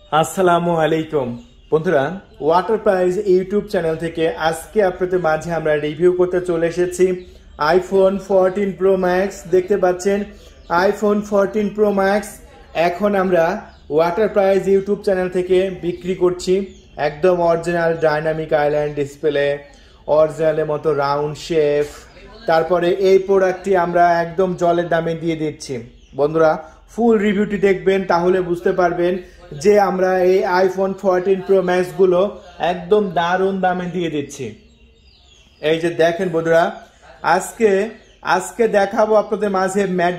আসসালামু আলাইকুম বন্ধুরা, ওয়াটার প্রাইজ ইউটিউব চ্যানেল থেকে আজকে আপনাদের মাঝে আমরা রিভিউ করতে চলে এসেছি আইফোন 14 প্রো ম্যাক্স। দেখতে পাচ্ছেন আইফোন 14 প্রো ম্যাক্স এখন আমরা ওয়াটার প্রাইজ ইউটিউব চ্যানেল থেকে বিক্রি করছি। একদম অরিজিনাল ডাইনামিক আইল্যান্ড ডিসপ্লে, অরিজিনালের মতো রাউন্ড শেপ। তারপরে এই প্রোডাক্টটি আমরা একদম জলের দামে দিয়ে দিচ্ছি। বন্ধুরা ফুল রিভিউটি দেখবেন, তাহলে বুঝতে পারবেন যে আমরা এই আইফোন 14 প্রো ম্যাক্স গুলো একদম দারুণ দামে দিয়ে দিচ্ছি। এই যে দেখেন বন্ধুরা, আজকে দেখাবো আপনাদের মাঝে ম্যাট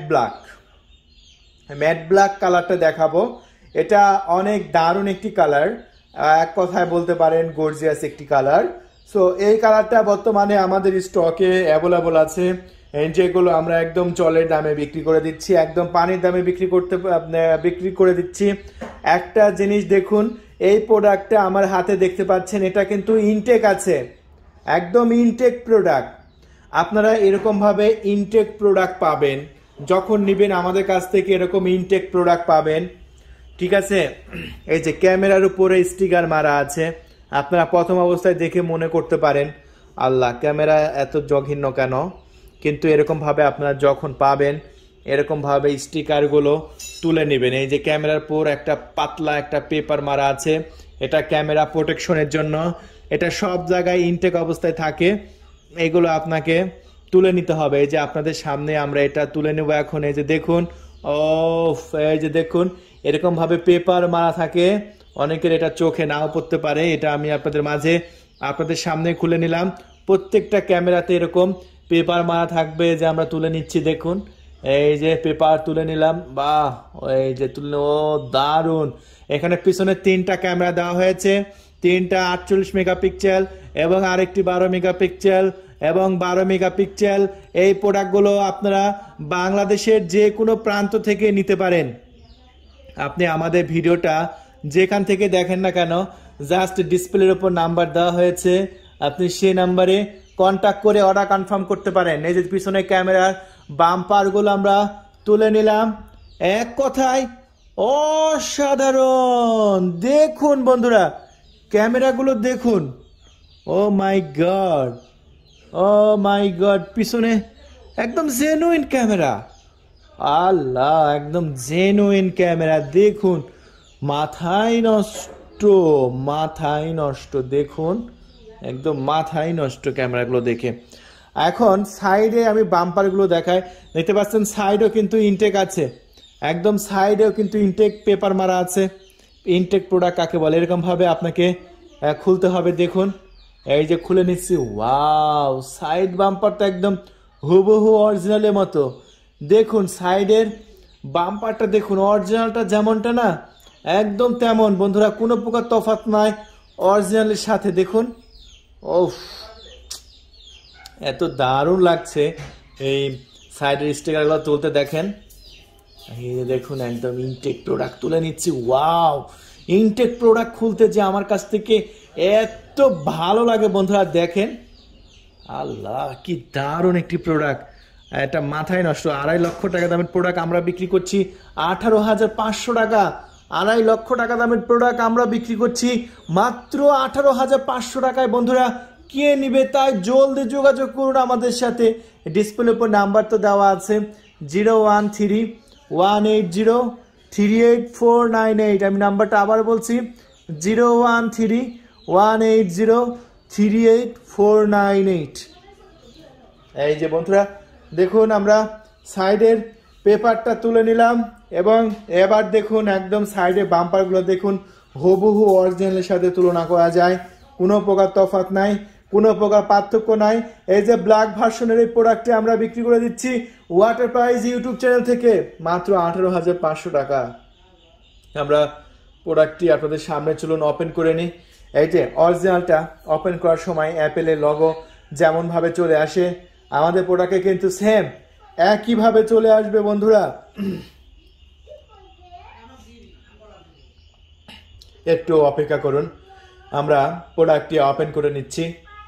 ব্ল্যাক কালারটা দেখাবো। এটা অনেক দারুণ একটি কালার, এক কথায় বলতে পারেন গর্জিয়াস একটি কালার। সো এই কালারটা বর্তমানে আমাদের স্টকে অ্যাভেলেবল আছে, যেগুলো আমরা একদম জলের দামে বিক্রি করে দিচ্ছি, একদম পানির দামে বিক্রি করে দিচ্ছি। একটা জিনিস দেখুন, এই প্রোডাক্টটা আমার হাতে দেখতে পাচ্ছেন, এটা কিন্তু ইনটেক আছে, একদম ইনটেক প্রোডাক্ট। আপনারা এরকমভাবে ইনটেক প্রোডাক্ট পাবেন যখন নেবেন আমাদের কাছ থেকে, এরকম ইনটেক প্রোডাক্ট পাবেন। ঠিক আছে, এই যে ক্যামেরার উপরে স্টিকার মারা আছে, আপনারা প্রথম অবস্থায় দেখে মনে করতে পারেন আল্লাহ ক্যামেরা এত জঘন্য কেন, কিন্তু এরকমভাবে আপনারা যখন পাবেন এরকমভাবে স্টিকারগুলো তুলে নেবেন। এই যে ক্যামেরার উপর একটা পাতলা একটা পেপার মারা আছে, এটা ক্যামেরা প্রোটেকশনের জন্য, এটা সব জায়গায় ইনটেক অবস্থায় থাকে, এগুলো আপনাকে তুলে নিতে হবে। এই যে আপনাদের সামনে আমরা এটা তুলে নেব এখন। এই যে দেখুন, এই যে দেখুন এরকমভাবে পেপার মারা থাকে, অনেকের এটা চোখে নাও পড়তে পারে, এটা আমি আপনাদের সামনে খুলে নিলাম। প্রত্যেকটা ক্যামেরাতে এরকম পেপার মারা থাকবে, যে আমরা তুলে নিচ্ছি। দেখুন এই যে পেপার তুলে নিলাম, বাহ, এই যে তুলে, ও দারুণ। এখানে পিছনে 3টা ক্যামেরা দেওয়া হয়েছে, 3টা 48 মেগাপিক্সেল এবং আরেকটি 12 মেগাপিক্সেল এবং 12 মেগাপিক্সেল। এই প্রোডাক্টগুলো আপনারা বাংলাদেশের যে কোনো প্রান্ত থেকে নিতে পারেন। আপনি আমাদের ভিডিওটা যেখান থেকে দেখেন না কেন, জাস্ট ডিসপ্লের উপর নাম্বার দেওয়া হয়েছে, আপনি সেই নাম্বারে কন্ট্যাক্ট করে অর্ডার কনফার্ম করতে পারেন। এই যে পিছনে ক্যামেরার বাম্পারগুলো আমরা তুলে নিলাম, এক কথায় অসাধারণ। দেখুন বন্ধুরা ক্যামেরাগুলো দেখুন, ও মাই গড, পিছনে একদম জেনুইন ক্যামেরা, আল্লাহ একদম জেনুইন ক্যামেরা। দেখুন মাথায় নষ্ট, দেখুন একদম মাথায় নষ্ট ক্যামেরাগুলো দেখে। এখন সাইডে আমি বাম্পারগুলো দেখাই, দেখতে পাচ্ছেন সাইডেও কিন্তু ইনটেক আছে, একদম সাইডেও কিন্তু ইনটেক পেপার মারা আছে। ইনটেক প্রোডাক্ট কাকে বলে, এরকম ভাবে আপনাকে খুলতে হবে। দেখুন এই যে খুলে নিচ্ছি, ওয়াও, সাইড বাম্পারটা একদম হুবহু অরিজিনালের মতো। দেখুন সাইডের বাম্পারটা দেখুন, অরিজিনালটা যেমনটা না একদম তেমন বন্ধুরা, কোনো প্রকার তফাৎ নাই অরিজিনালের সাথে। দেখুন এত দারুণ লাগছে এই সাইডের স্টিকারগুলো তুলতে। দেখেন এই দেখুন একদম ইনটেক প্রোডাক্ট তুলে নিচ্ছি। ওয়াও, ইনটেক প্রোডাক্ট খুলতে যে আমার কাছ থেকে এত ভালো লাগে বন্ধুরা, দেখেন আল্লাহ কি দারুণ একটি প্রোডাক্ট, এটা মাথায় নষ্ট। 2.5 লক্ষ টাকা দামের প্রোডাক্ট আমরা বিক্রি করছি 18,500 টাকা। 2.5 লক্ষ টাকা দামের প্রোডাক্ট আমরা বিক্রি করছি মাত্র 18,500 টাকায়। বন্ধুরা কে নিবে তাই জলদি যোগাযোগ করুন আমাদের সাথে। ডিসপ্লের উপর নাম্বার তো দেওয়া আছে, 013-180-38498। আমি নাম্বারটা আবার বলছি, 013-180-38498। এই যে বন্ধুরা দেখুন আমরা সাইডের পেপারটা তুলে নিলাম, এবং এবার দেখুন একদম সাইডে বাম্পারগুলো দেখুন, হুবহু অরিজিনালের সাথে তুলনা করা যায়, কোনো প্রকার তফাৎ নাই, কোনো প্রকার পার্থক্য নাই। এই যে ব্ল্যাক ভার্সনের এই প্রোডাক্টটি আমরা বিক্রি করে দিচ্ছি ওয়াটার প্রাইজ ইউটিউব চ্যানেল থেকে মাত্র 18,500 টাকা। আমরা প্রোডাক্টটি আপনাদের সামনে চলুন ওপেন করে নিই। এই যে অরিজিনালটা ওপেন করার সময় অ্যাপেলের লোগো যেমনভাবে চলে আসে, আমাদের প্রোডাক্টে কিন্তু সেম একইভাবে চলে আসবে বন্ধুরা। একটু অপেক্ষা করুন, আমরা প্রোডাক্টটি ওপেন করে নিচ্ছি।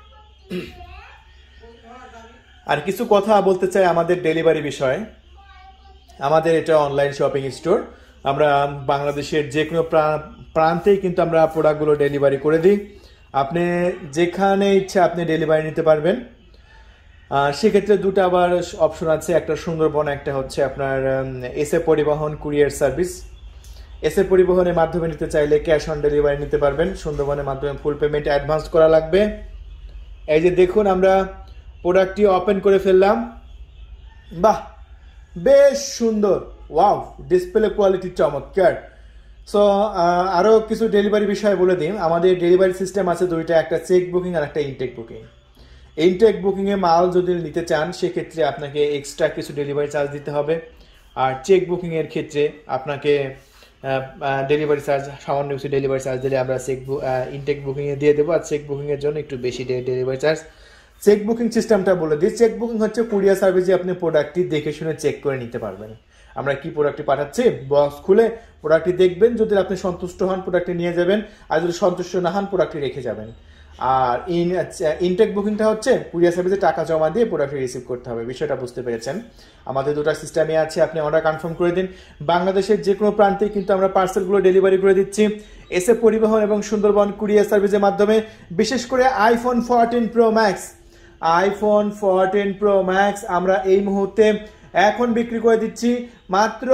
আর কিছু কথা বলতে চাই আমাদের ডেলিভারি বিষয়ে। আমাদের এটা অনলাইন শপিং স্টোর, আমরা বাংলাদেশের যে কোনো প্রান্তেই কিন্তু আমরা প্রোডাক্টগুলো ডেলিভারি করে দিই। আপনি যেখানে ইচ্ছা আপনি ডেলিভারি নিতে পারবেন। সেক্ষেত্রে দুটো আবার অপশন আছে, একটা সুন্দরবন, একটা হচ্ছে আপনার এসএ পরিবহন কুরিয়ার সার্ভিস। এসএ পরিবহনের মাধ্যমে নিতে চাইলে ক্যাশ অন ডেলিভারি নিতে পারবেন, সুন্দরবনের মাধ্যমে ফুল পেমেন্ট অ্যাডভান্স করা লাগবে। এই যে দেখুন আমরা প্রোডাক্টটি ওপেন করে ফেললাম। বাহ, বেশ সুন্দর, ওয়াও, ডিসপ্লে কোয়ালিটি চমৎকার। সো আরও কিছু ডেলিভারি বিষয় বলে দিই। আমাদের ডেলিভারি সিস্টেম আছে দুইটা, একটা চেক বুকিং আর একটা ইনটেক বুকিং। ইনটেক বুকিংয়ে মাল যদি নিতে চান সেক্ষেত্রে আপনাকে এক্সট্রা কিছু ডেলিভারি চার্জ দিতে হবে, আর চেক বুকিংয়ের ক্ষেত্রে আপনাকে ডেলিভারি চার্জ, সামান্য কিছু ডেলিভারি চার্জ দিলে আমরা ইনটেক বুকিংয়ে দিয়ে দেবো, আর চেক বুকিংয়ের জন্য একটু বেশি ডেলিভারি চার্জ। চেক বুকিং সিস্টেমটা বলে দিই। চেক বুকিং হচ্ছে কুরিয়ার সার্ভিসে আপনি প্রোডাক্টটি দেখে শুনে চেক করে নিতে পারবেন। আমরা কি প্রোডাক্টটি পাঠাচ্ছি, বক্স খুলে প্রোডাক্টটি দেখবেন, যদি আপনি সন্তুষ্ট হন প্রোডাক্টটি নিয়ে যাবেন, আর যদি সন্তুষ্ট না হন প্রোডাক্টটি রেখে যাবেন। আর ইনটেক বুকিংটা হচ্ছে কুরিয়ার সার্ভিসে টাকা জমা দিয়ে প্রোডাক্টটি রিসিভ করতে হবে। বিষয়টা বুঝতে পেরেছেন? আমাদের দুটো সিস্টেমে আছে, আপনি অর্ডার কনফার্ম করে দিন। বাংলাদেশের যে কোনো প্রান্তে কিন্তু আমরা পার্সেলগুলো ডেলিভারি করে দিচ্ছি এসএ পরিবহন এবং সুন্দরবন কুরিয়ার সার্ভিসের মাধ্যমে। বিশেষ করে iPhone 14 pro max, iPhone 14 pro max আমরা এই মুহূর্তে এখন বিক্রি করে দিচ্ছি মাত্র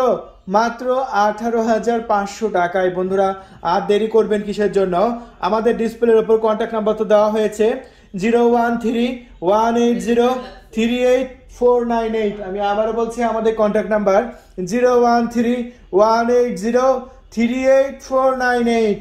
18,500 টাকায়। বন্ধুরা আর দেরি করবেন কিসের জন্য? আমাদের ডিসপ্লের উপর কন্ট্যাক্ট নাম্বার তো দেওয়া হয়েছে 0131803848। আমি আবারও বলছি, আমাদের কন্ট্যাক্ট নাম্বার 0131803848।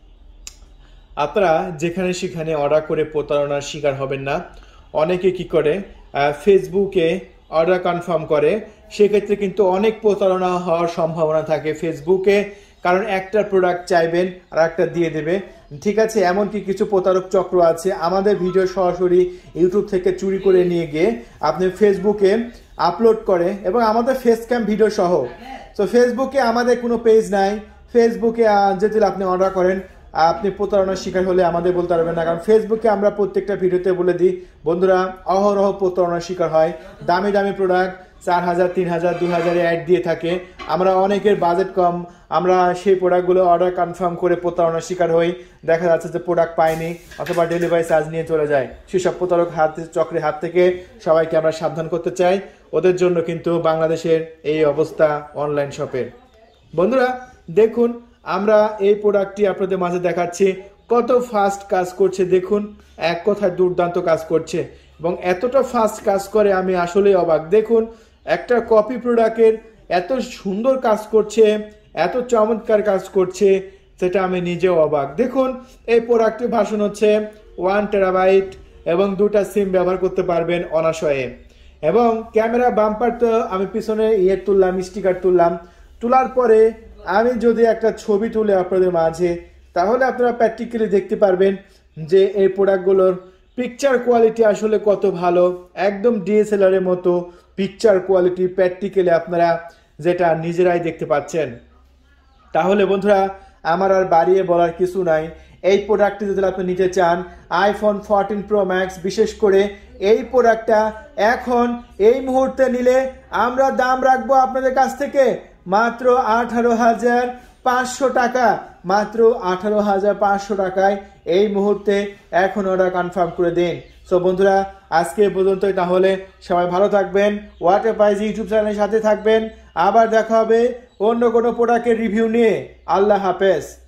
আপনারা যেখানে সেখানে অর্ডার করে প্রতারণার শিকার হবেন না। অনেকে কি করে, ফেসবুকে অর্ডার কনফার্ম করে, সেক্ষেত্রে কিন্তু অনেক প্রতারণা হওয়ার সম্ভাবনা থাকে ফেসবুকে, কারণ একটা প্রোডাক্ট চাইবেন আর একটা দিয়ে দেবে। ঠিক আছে, এমনকি কিছু প্রতারক চক্র আছে আমাদের ভিডিও সরাসরি ইউটিউব থেকে চুরি করে নিয়ে গিয়ে আপনি ফেসবুকে আপলোড করে, এবং আমাদের ফেস ক্যাম ভিডিও সহ। তো ফেসবুকে আমাদের কোনো পেজ নাই, ফেসবুকে যদি আপনি অর্ডার করেন আপনি প্রতারণার শিকার হলে আমাদের বলতে পারবেন না, কারণ ফেসবুকে আমরা প্রত্যেকটা ভিডিওতে বলে দিই বন্ধুরা অহরহ প্রতারণার শিকার হয়। দামি দামি প্রোডাক্ট 4,000 3,000 2,000 অ্যাড দিয়ে থাকে। আমরা অনেকের বাজেট কম, আমরা সেই প্রোডাক্টগুলো অর্ডার কনফার্ম করে প্রতারণার শিকার হই। দেখা যাচ্ছে যে প্রোডাক্ট পাইনি অথবা ডেলিভারি চার্জ নিয়ে চলে যায়। সেসব প্রতারক চক্রের হাত থেকে সবাইকে আমরা সাবধান করতে চাই। ওদের জন্য কিন্তু বাংলাদেশের এই অবস্থা অনলাইন শপের। বন্ধুরা দেখুন আমরা এই প্রোডাক্টটি আপনাদের মাঝে দেখাচ্ছি, কত ফাস্ট কাজ করছে দেখুন, এক কথায় দুর্দান্ত কাজ করছে, এবং এতটা ফাস্ট কাজ করে আমি আসলেই অবাক। দেখুন একটা কপি প্রোডাক্টের এত সুন্দর কাজ করছে, এত চমৎকার কাজ করছে, সেটা আমি নিজেও অবাক। দেখুন এই প্রোডাক্টের ভাষণ হচ্ছে 1 টেরাবাইট এবং 2টা সিম ব্যবহার করতে পারবেন অনায়াসে। এবং ক্যামেরা বাম্পার তো আমি পিছনে তুললাম, স্টিকার তুললাম, তোলার পরে আমি যদি একটা ছবি তুলে আপনাদের মাঝে, তাহলে আপনারা প্র্যাকটিক্যালি দেখতে পারবেন যে এই প্রোডাক্টগুলোর পিকচার কোয়ালিটি আসলে কত ভালো। একদম ডিএসএলআর এর মতো পিকচার কোয়ালিটি প্র্যাকটিক্যালি আপনারা যেটা নিজেরাই দেখতে পাচ্ছেন। তাহলে বন্ধুরা আমার আর বাড়িয়ে বলার কিছু নাই। এই প্রোডাক্টটি যদি আপনি নিতে চান আইফোন 14 প্রো ম্যাক্স, বিশেষ করে এই প্রোডাক্টটা এখন এই মুহূর্তে নিলে আমরা দাম রাখবো আপনাদের কাছ থেকে মাত্র 18,500 টাকা, মাত্র 18,500 টাকায় এই মুহূর্তে এখন অর্ডার কনফার্ম করে দিন। সো বন্ধুরা আজকে পর্যন্তই, তাহলে সবাই ভালো থাকবেন, ওয়াটার প্রাইজ ইউটিউব চ্যানেলের সাথে থাকবেন। আবার দেখা হবে অন্য কোনো প্রোডাক্টের রিভিউ নিয়ে। আল্লাহ হাফেজ।